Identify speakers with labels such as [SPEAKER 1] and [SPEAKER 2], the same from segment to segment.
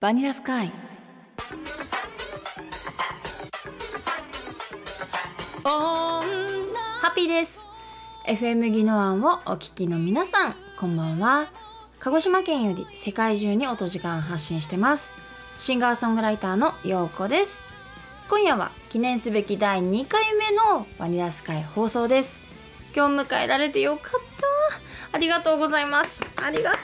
[SPEAKER 1] バニラスカイハッピーです。 FM ギノアンをお聞きの皆さん、こんばんは。鹿児島県より世界中に音時間発信してますシンガーソングライターのようこです。今夜は記念すべき第2回目のバニラスカイ放送です。今日迎えられてよかった。ありがとうございます。ありがと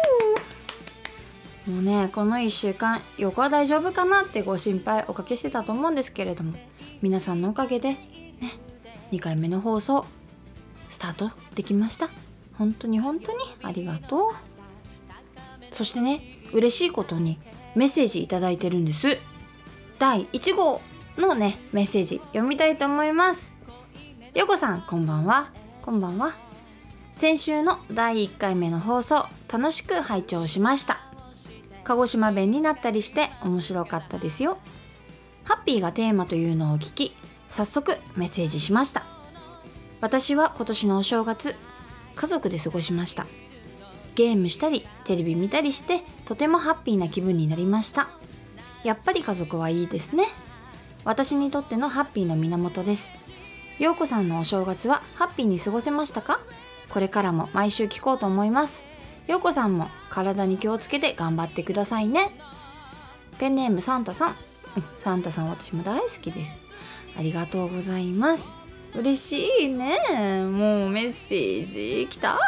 [SPEAKER 1] う。もうね、この1週間よこは大丈夫かなってご心配おかけしてたと思うんですけれども、皆さんのおかげでね、2回目の放送スタートできました。本当にありがとう。そしてね、嬉しいことにメッセージいただいてるんです。第1号のねメッセージ読みたいと思います。よこさん、こんばんは。こんばんは。先週の第1回目の放送楽しく拝聴しました。鹿児島弁になったりして面白かったですよ。ハッピーがテーマというのを聞き、早速メッセージしました。私は今年のお正月家族で過ごしました。ゲームしたりテレビ見たりしてとてもハッピーな気分になりました。やっぱり家族はいいですね。私にとってのハッピーの源です。ようこさんのお正月はハッピーに過ごせましたか？これからも毎週聞こうと思います。ようこさんも体に気をつけて頑張ってくださいね。ペンネームサンタさん。サンタさん、私も大好きです。ありがとうございます。嬉しいね。もうメッセージ来た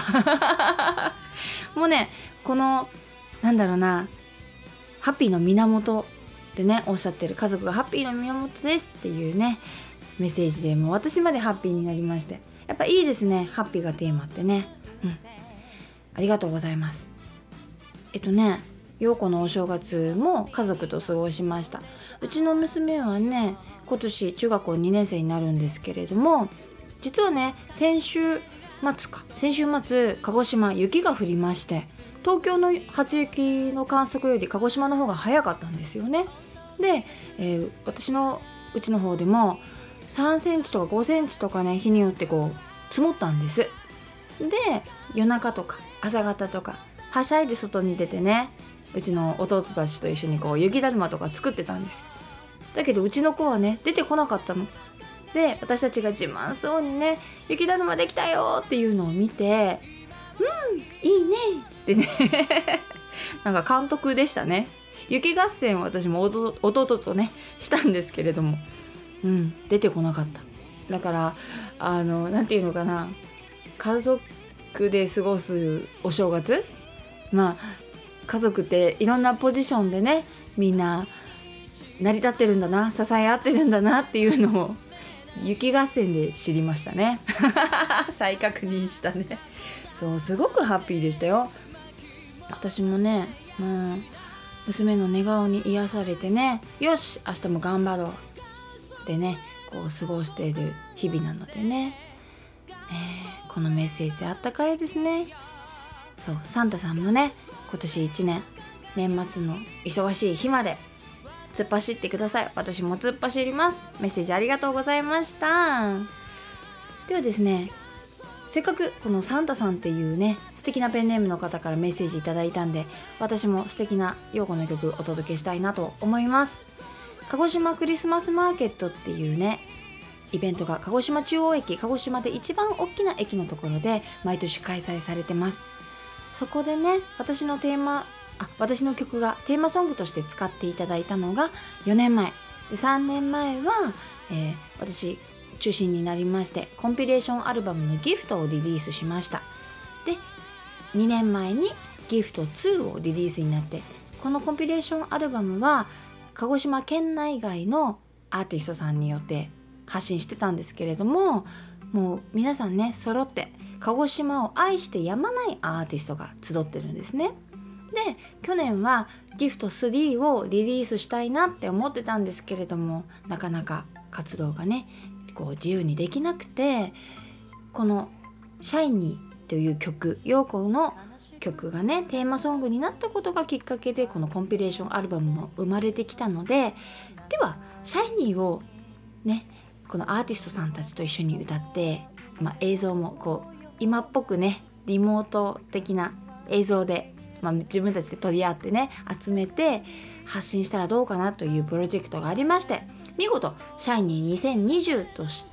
[SPEAKER 1] もうね、このなんだろうな、ハッピーの源ってねおっしゃってる、家族がハッピーの源ですっていうねメッセージで、もう私までハッピーになりまして、やっぱいいですね、ハッピーがテーマってね。ありがとうございます。陽子のお正月も家族と過ごしました。うちの娘はね、今年中学校2年生になるんですけれども、実はね、先週末鹿児島雪が降りまして、東京の初雪の観測より鹿児島の方が早かったんですよね。で、私のうちの方でも3センチとか5センチとかね、日によってこう積もったんです。で、夜中とか朝方とかはしゃいで外に出てね、うちの弟たちと一緒にこう雪だるまとか作ってたんですよ。だけどうちの子はね出てこなかったので、私たちが自慢そうにね、雪だるまできたよっていうのを見て、いいねってねなんか監督でしたね。雪合戦を私も弟とねしたんですけれども、出てこなかった。だからなんていうのかな、家族で過ごすお正月、家族っていろんなポジションでね、みんな成り立ってるんだな、支え合ってるんだなっていうのを雪合戦で知りましたね再確認したね。そう、すごくハッピーでしたよ。私もね、娘の寝顔に癒されてね、よし明日も頑張ろうでね、こう過ごしている日々なのでね、このメッセージあったかいですね。そう、サンタさんもね、今年1年年末の忙しい日まで突っ走ってください。私も突っ走ります。メッセージありがとうございました。ではですね、せっかくこのサンタさんっていうね素敵なペンネームの方からメッセージいただいたんで、私も素敵な陽子の曲お届けしたいなと思います。鹿児島クリスマスマーケットっていうねイベントが鹿児島中央駅、鹿児島で一番大きな駅のところで毎年開催されてます。そこでね、私の曲がテーマソングとして使っていただいたのが4年前で、3年前は、私中心になりましてコンピレーションアルバムのギフトをリリースしました。で、2年前にギフト2をリリースになって、このコンピレーションアルバムは鹿児島県内外のアーティストさんによって発信してたんですけれども、もう皆さんね揃って鹿児島を愛してやまないアーティストが集ってるんですね。で、去年はギフト3をリリースしたいなって思ってたんですけれども、なかなか活動がねこう自由にできなくて、このシャイニーという曲、陽子の曲がねテーマソングになったことがきっかけで、このコンピレーションアルバムも生まれてきたので、ではシャイニーをねこのアーティストさんたちと一緒に歌って、映像もこう今っぽくねリモート的な映像で自分たちで取り合ってね集めて発信したらどうかなというプロジェクトがありまして、見事シャイニー2020として、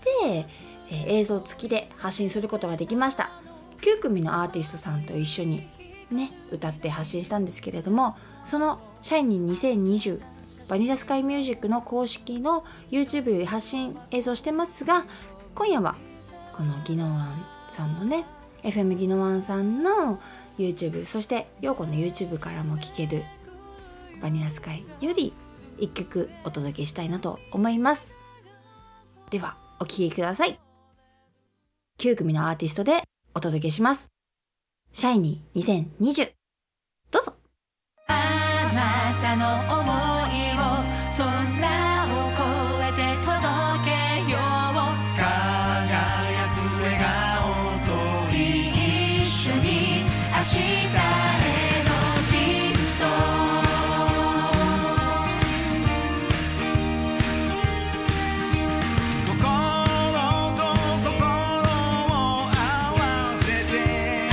[SPEAKER 1] 映像付きで発信することができました。9組のアーティストさんと一緒にね歌って発信したんですけれども、そのシャイニー2020バニラスカイミュージックの公式の YouTube より発信映像してますが、今夜はこのギノワンさんのね FM ギノワンさんの YouTube、 そしてヨーコの YouTube からも聴けるバニラスカイより一曲お届けしたいなと思います。ではお聴きください。9組のアーティストでお届けします。シャイニー2020、どうぞ。あなたの想いを空を越えて届けよう、輝く笑顔と一緒に明日へのギフト、心と心を合わせて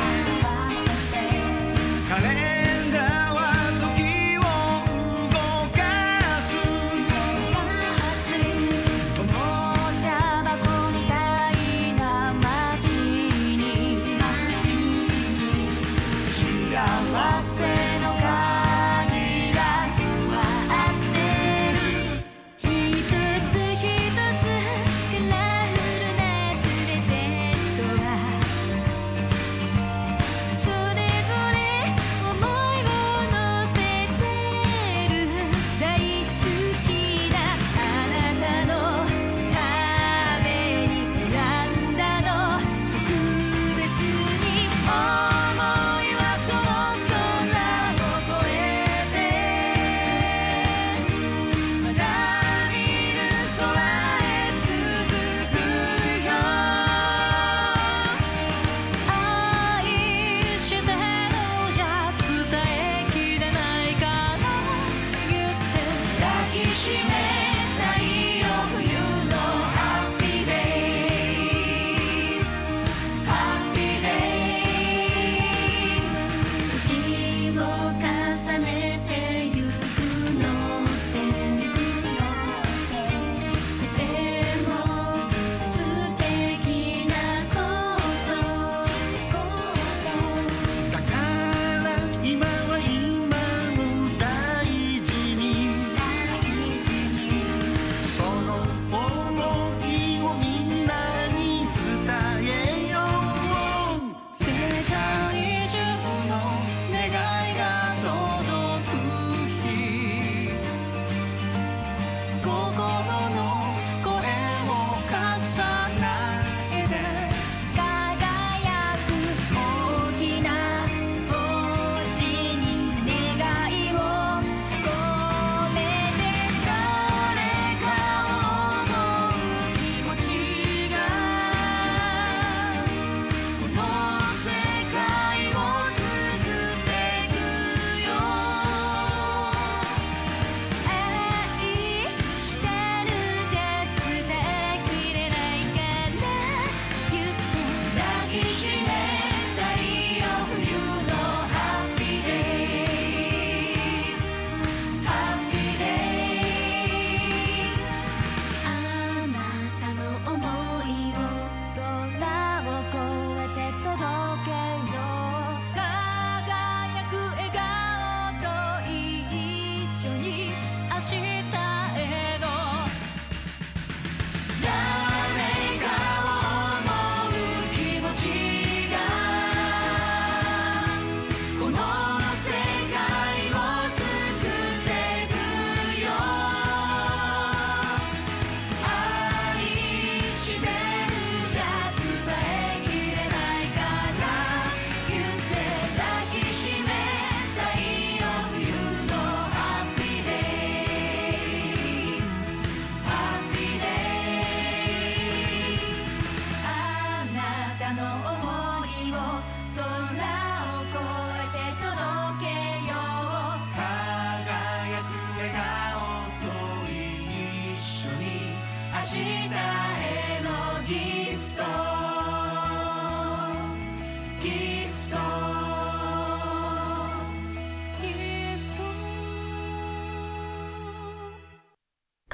[SPEAKER 1] カレンダーは時を動かす、おもちゃ箱みたいな街に幸せの鍵が詰まってる、一つ一つカラフルなプレゼントがそれぞれ思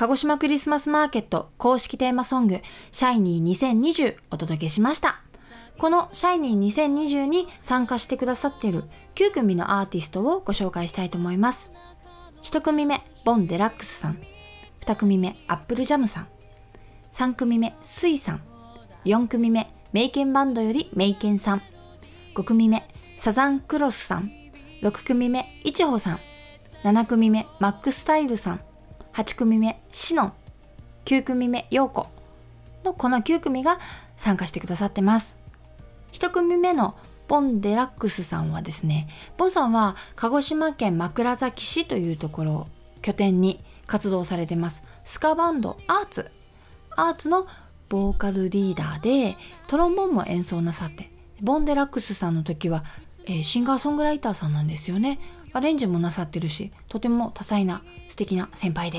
[SPEAKER 1] 鹿児島クリスマスマーケット公式テーマソングシャイニー2020お届けしました。このシャイニー2020に参加してくださっている9組のアーティストをご紹介したいと思います。1組目ボンデラックスさん、2組目アップルジャムさん、3組目スイさん、4組目メイケンバンドよりメイケンさん、5組目サザンクロスさん、6組目いちほさん、7組目マックスタイルさん、8組目シノン、9組目ヨーコのこの9組が参加してくださってます。1組目のボンデラックスさんはですね、ボンさんは鹿児島県枕崎市というところを拠点に活動されてます。スカバンドアーツのボーカルリーダーでトロンボーンも演奏なさって、ボンデラックスさんの時は、シンガーソングライターさんなんですよね。アレンジもなさってるし、とても多彩な素敵な先輩です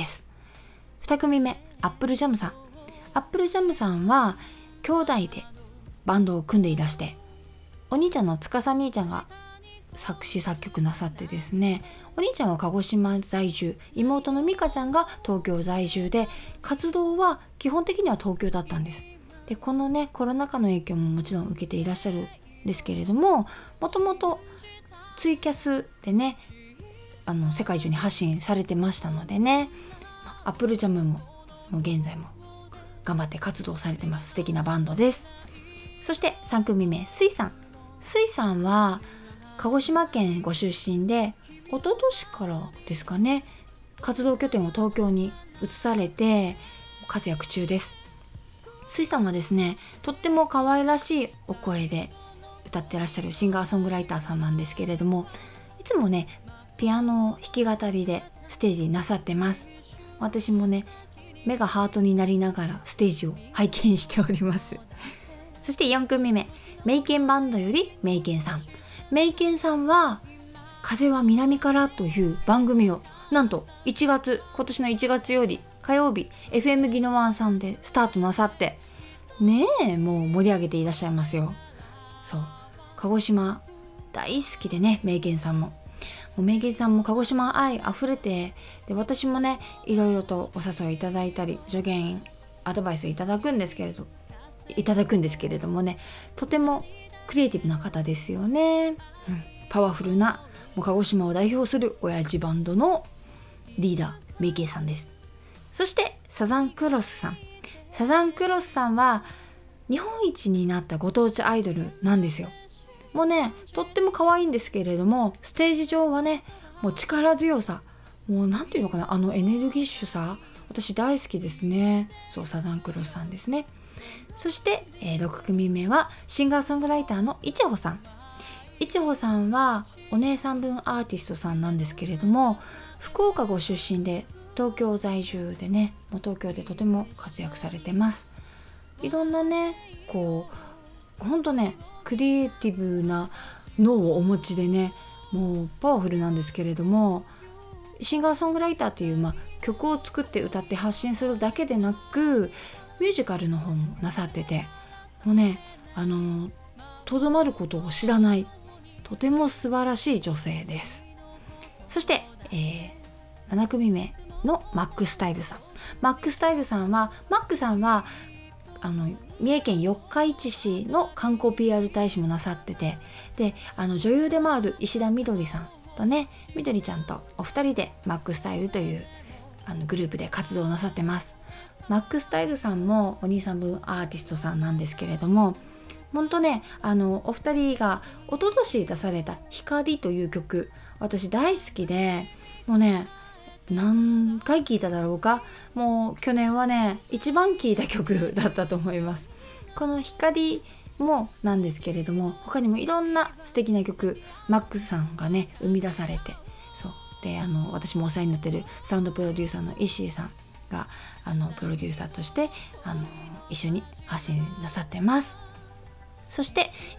[SPEAKER 1] 。2組目アップルジャムさん。アップルジャムさんは兄弟でバンドを組んでいらして、お兄ちゃんの司兄ちゃんが作詞作曲なさってですね、お兄ちゃんは鹿児島在住、妹の美香ちゃんが東京在住で、活動は基本的には東京だったんです。でこのねコロナ禍の影響ももちろん受けていらっしゃるんですけれども、もともとツイキャスでね世界中に発信されてましたのでね、アップルジャムも現在も頑張って活動されてます。素敵なバンドです。そして3組目スイさん。スイさんは鹿児島県ご出身で、一昨年からですかね、活動拠点を東京に移されて活躍中です。スイさんはですね、とっても可愛らしいお声で歌ってらっしゃるシンガーソングライターさんなんですけれども、いつもねピアノ弾き語りでステージなさってます。私もね目がハートになりながらステージを拝見しております。そして4組目メイケンバンドよりメイケンさん。メイケンさんは風は南からという番組をなんと今年の1月より火曜日 FM ギノワンさんでスタートなさってねえ、もう盛り上げていらっしゃいますよ。そう、鹿児島大好きでね、メイケンさんもメイケンさんも鹿児島愛あふれて、で私もねいろいろとお誘いいただいたり助言アドバイスいただくんですけれどもね、とてもクリエイティブな方ですよね、パワフルなもう鹿児島を代表する親父バンドのリーダーメイケンさんです。そしてサザンクロスさん。サザンクロスさんは日本一になったご当地アイドルなんですよ。もうねとっても可愛いんですけれども、ステージ上はねもう力強さ、もうなんていうのかな、エネルギッシュさ、私大好きですね。そう、サザンクロスさんですね。そして、6組目はシンガーソングライターのいちほさん。いちほさんはお姉さん分アーティストさんなんですけれども、福岡ご出身で東京在住でね、もう東京でとても活躍されてます。いろんなねこうほんとねクリエイティブな脳をお持ちでね、もうパワフルなんですけれども、シンガーソングライターっていう、曲を作って歌って発信するだけでなくミュージカルの方もなさってて、もうねとどまることを知らないとても素晴らしい女性です。そして、7組目のマックスタイルさん。マックさんは三重県四日市市の観光 PR 大使もなさってて、で女優でもある石田みどりさんとね、みどりちゃんとお二人でマックスタイルというグループで活動なさってます。マックスタイルさんもお兄さん分アーティストさんなんですけれども、ほんとねお二人が一昨年出された光という曲、私大好きで、もうね何回聴いただろうか、もう去年はね一番聴いた曲だったと思います。この光もなんですけれども、他にもいろんな素敵な曲マックスさんがね生み出されて、そうで私もお世話になってるサウンドプロデューサーの石井さんがプロデューサーとして一緒に発信なさってます。そして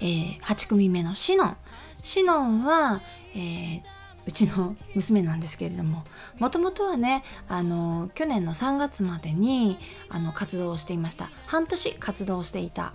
[SPEAKER 1] 、8組目のシノンは、うちの娘なんですけれども、もともとはね去年の3月までに活動をしていました。半年活動していた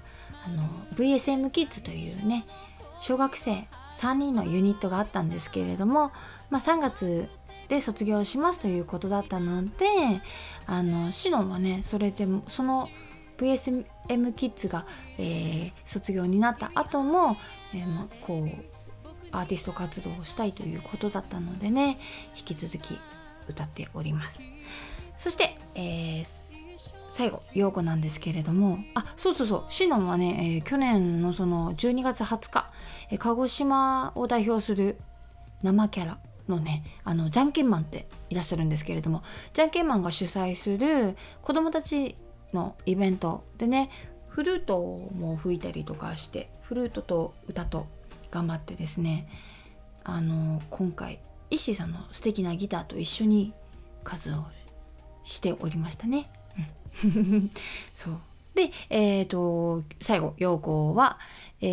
[SPEAKER 1] VSM キッズというね小学生3人のユニットがあったんですけれども、3月で卒業しますということだったので、シノンはねそれでもその VSM キッズが、卒業になった後も、こうアーティスト活動をしたいということだったのでね、引き続き歌っております。そして、最後陽子なんですけれども、そうシノンはね、去年のその12月20日、鹿児島を代表する生キャラのねじゃんけんマンっていらっしゃるんですけれども、じゃんけんマンが主催する子どもたちのイベントでね、フルートも吹いたりとかして、フルートと歌と頑張ってですね、今回石井さんの素敵なギターと一緒に活動しておりましたね。そうで、最後陽子は、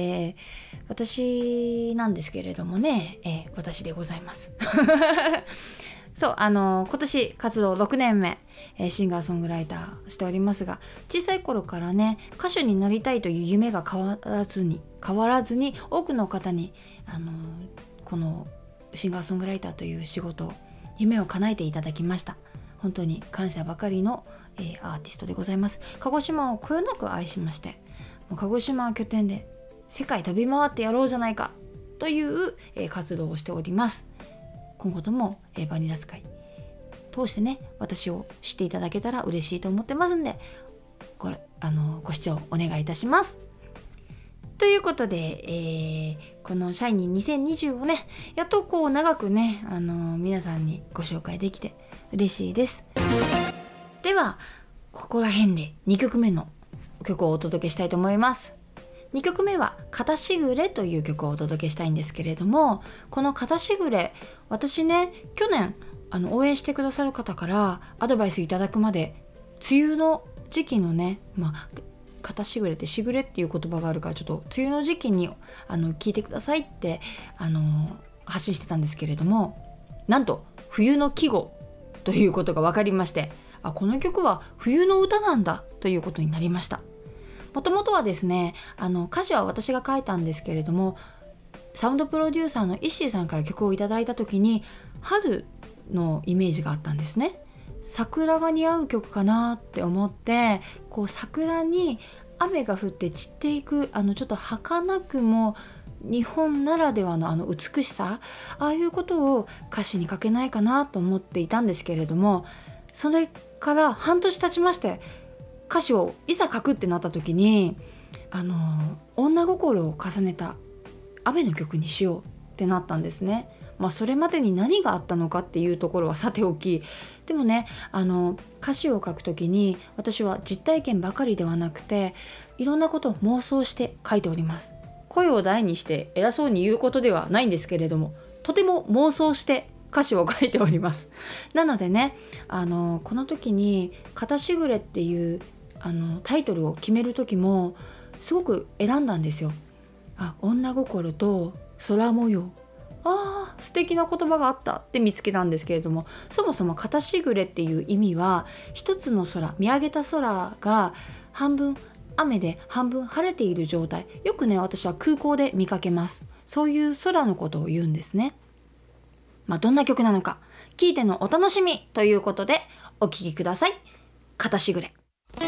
[SPEAKER 1] 私なんですけれどもね、私でございます。そう今年活動6年目、シンガーソングライターしておりますが、小さい頃からね歌手になりたいという夢が変わらずに多くの方にこのシンガーソングライターという仕事夢を叶えていただきました。本当に感謝ばかりの、アーティストでございます。鹿児島をこよなく愛しまして、もう鹿児島拠点で世界飛び回ってやろうじゃないかという、活動をしております。今後とも、バニラスカイ通してね私を知っていただけたら嬉しいと思ってますんで、ご視聴お願いいたします。ということで、このシャイニー2020をねやっとこう長くね皆さんにご紹介できて嬉しいです。ではここら辺で2曲目の曲をお届けしたいと思います。2曲目は片しぐれという曲をお届けしたいんですけれども、この片しぐれ、私ね去年応援してくださる方からアドバイスいただくまで梅雨の時期のね、片しぐれってしぐれっていう言葉があるから、ちょっと梅雨の時期に聞いてくださいって発信してたんですけれども、なんと冬の季語ということが分かりまして、この曲は冬の歌なんだということになりました。もともとはですね歌詞は私が書いたんですけれども、サウンドプロデューサーの石井さんから曲をいただいた時に春のイメージがあったんですね。桜が似合う曲かなって思って、こう桜に雨が降って散っていくちょっと儚くも日本ならではの美しさ、ああいうことを歌詞に書けないかなと思っていたんですけれども、それから半年経ちまして、歌詞をいざ書くってなった時に女心を重ねた雨の曲にしようってなったんですね。それまでに何があったのかっていうところはさておき、でもね歌詞を書く時に私は実体験ばかりではなくていろんなことを妄想して書いております。声を大にして偉そうに言うことではないんですけれども、とても妄想して歌詞を書いております。なのでねこの時に片しぐれっていうタイトルを決める時もすごく選んだんですよ。女心と空模様、素敵な言葉があったって見つけたんですけれども、そもそも片しぐれっていう意味は一つの空、見上げた空が半分雨で半分晴れている状態、よくね私は空港で見かけます。そういう空のことを言うんですね。どんな曲なのか聞いてのお楽しみということでお聴きください。片しぐれ。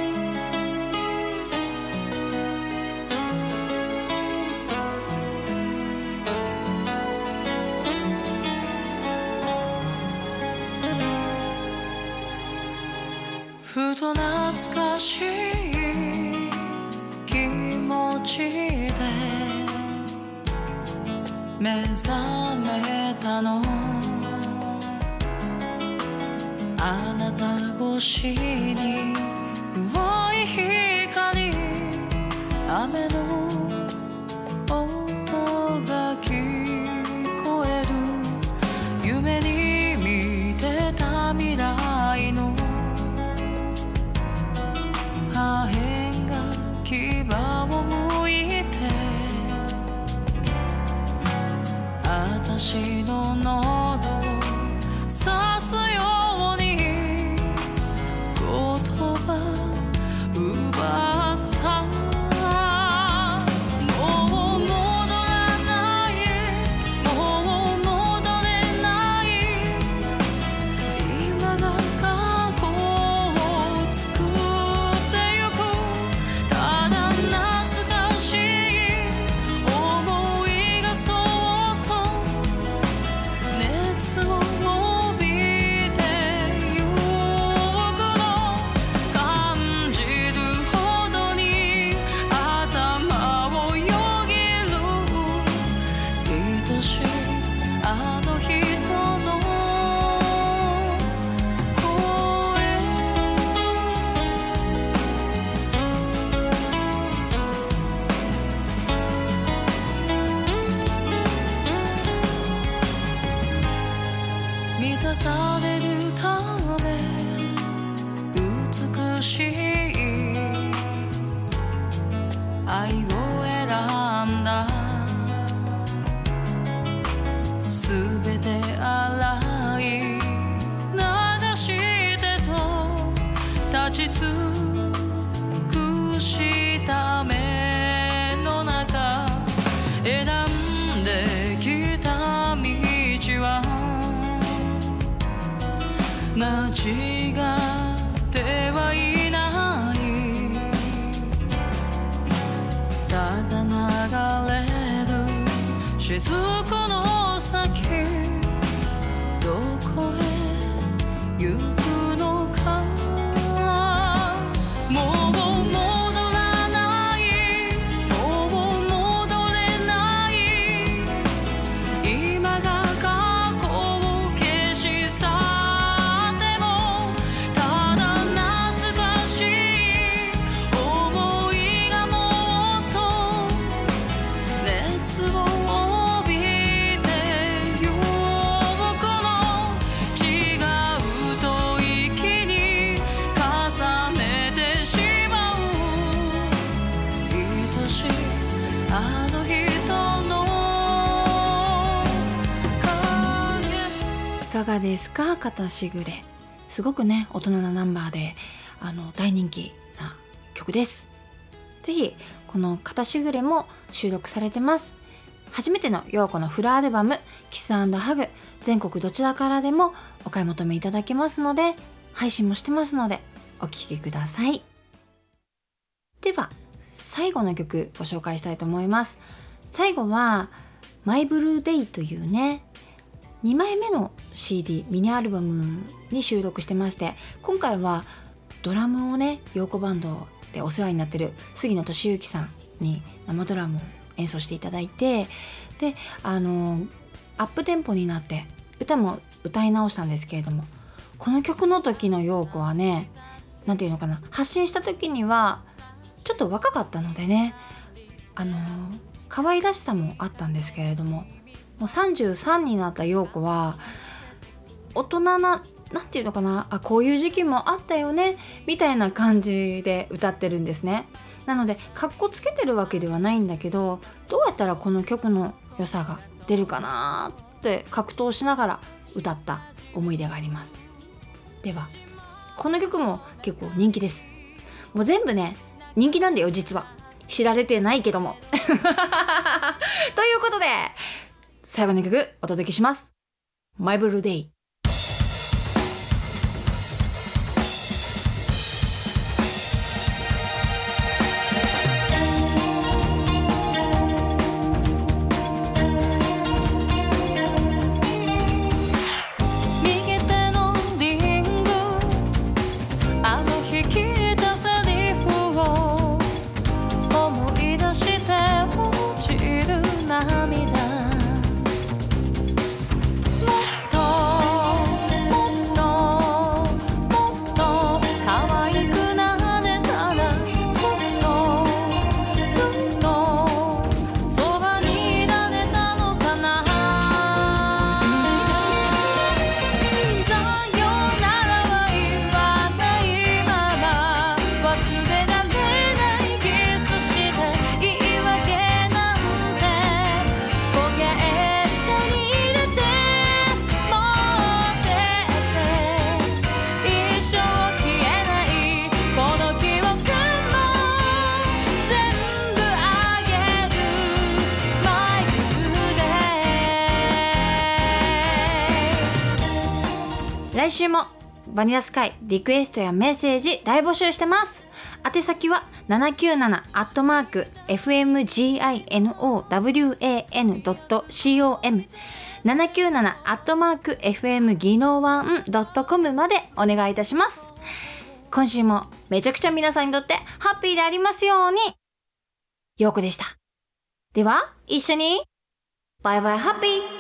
[SPEAKER 2] ふと懐かしい気持ちで目覚めたの、あなた越しに淡い光、雨の音が聞こえる、夢に見てた未来の破片が牙をむいて、私の喉を刺すように言葉奪満たされるため美しい愛を選んだすべて洗い流してと立ち尽くした目の中選んできた道は間違ってはいないただ流れる雫の先どこへ行くのかもう戻らないもう戻れない今が過去を消し去ってもただ懐かしい思いがもっと熱を帯びてゆくの違う吐息に重ねてしまう愛しいあの人の影
[SPEAKER 1] いかがですか、片しぐれ。すごくね大人なナンバーで大人気な曲です。ぜひこの片しぐれも収録されてます。初めての陽子のフルアルバムキス&ハグ、全国どちらからでもお買い求めいただけますので、配信もしてますのでお聴きください。では最後の曲ご紹介したいと思います。最後はマイブルーデイというね2枚目の CD ミニアルバムに収録してまして、今回はドラムをね陽子バンドでお世話になってる杉野俊之さんに生ドラムを演奏していただいて、でアップテンポになって歌も歌い直したんですけれども、この曲の時の陽子はね、なんていうのかな、発信した時にはちょっと若かったのでね、可愛らしさもあったんですけれども、もう33になった陽子は大人なんていうのかな、こういう時期もあったよねみたいな感じで歌ってるんですね。なのでかっこつけてるわけではないんだけど、どうやったらこの曲の良さが出るかなって格闘しながら歌った思い出があります。ではこの曲も結構人気です。もう全部ね人気なんだよ、実は知られてないけどもということで最後の曲お届けします。マイブルーデイ。来週もバニラスカイリクエストやメッセージ大募集してます。宛先は 797@fmginowan.com797@fmginowan.com までお願いいたします。今週もめちゃくちゃ皆さんにとってハッピーでありますように。陽子でした。では一緒にバイバイハッピー。